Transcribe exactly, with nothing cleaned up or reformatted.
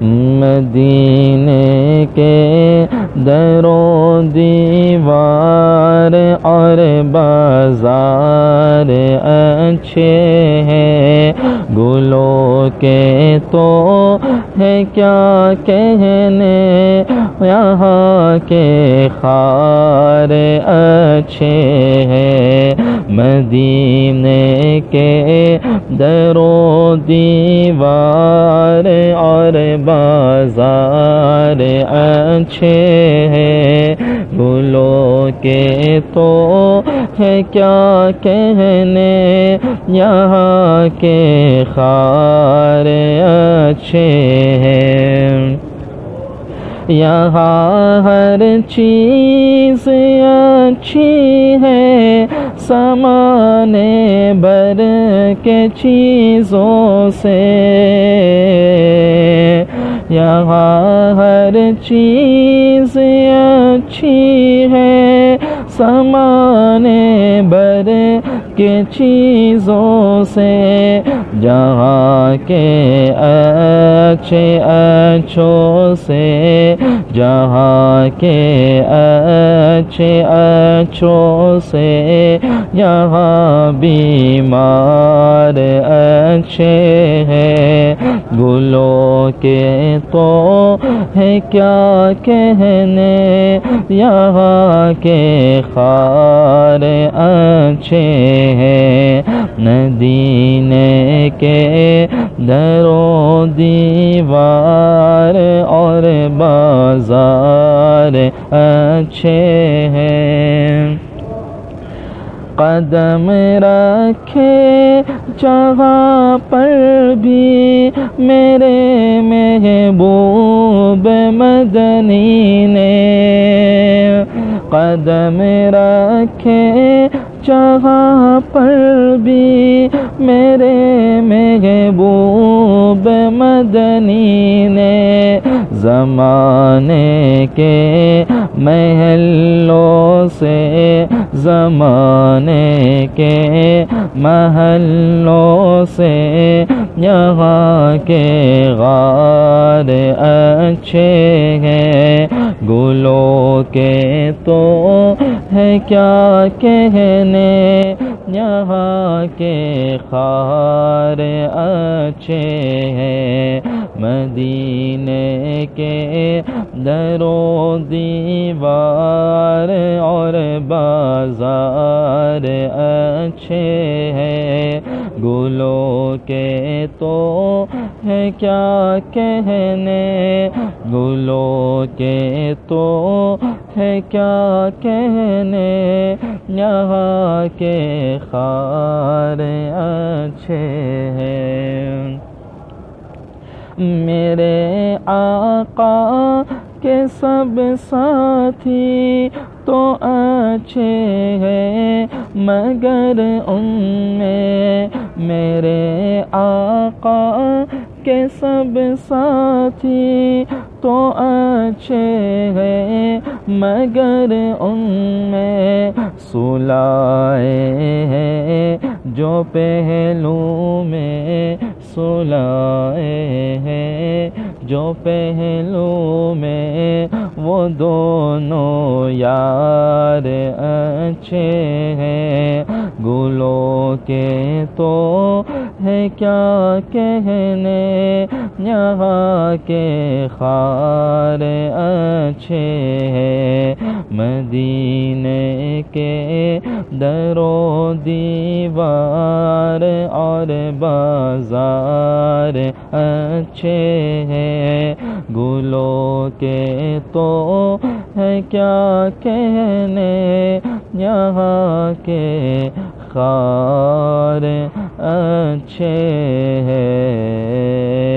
مدینے کے در و دیوار اور بازار اچھے ہیں، گلوں کے تو ہے کیا کہنے، یہاں کے خار اچھے ہیں، مدینے کے در و دیوار اور بازار اچھے ہیں، گلوں کے تو ہے کیا کہنے، یہاں کے خار اچھے ہیں، یہاں ہر چیز اچھی ہے، سامان بھر کے چیزوں سے، یہاں ہر چیز اچھی ہے، سامان بھر کے چیزوں سے، جہاں کے اچھے اچھوں سے، جہاں کے اچھے اچھوں سے، یہاں بیمار اچھے ہیں، گلوں کے تو ہے کیا کہنے، یہاں کے خار اچھے ہیں، مدینے کے در و دیوار اور بازار اچھے ہیں، قدم رکھے جہاں پر بھی میرے محبوب مدنی نے، قدم رکھے جہاں پر بھی میرے محبوب مدنی نے، زمانے کے محلوں سے، زمانے کے محلوں سے، یہاں کے غار اچھے ہیں، گلوں کے تو ہے کیا کہنے، یہاں کے خار اچھے ہیں، مدینے کے در و دیوار اور بازار اچھے ہیں، گلوں کے تو ہے کیا کہنے، گلوں کے تو ہے کیا کہنے، یہاں کے خار اچھے ہیں، میرے آقا کے سب ساتھی تو اچھے ہیں، مگر ان میں میرے آقا کے سب ساتھی تو اچھے ہیں، مگر ان میں سلائے ہیں جو پہلو میں، سلائے ہیں جو پہلو میں، وہ دونوں یار اچھے ہیں، گلوں کے تو ہے کیا کہنے، یہاں کے خار اچھے ہیں، مدینے کے در و دیوار اور بازار اچھے ہیں، گلوں کے تو ہے کیا کہنے، یہاں کے خار اچھے ہیں۔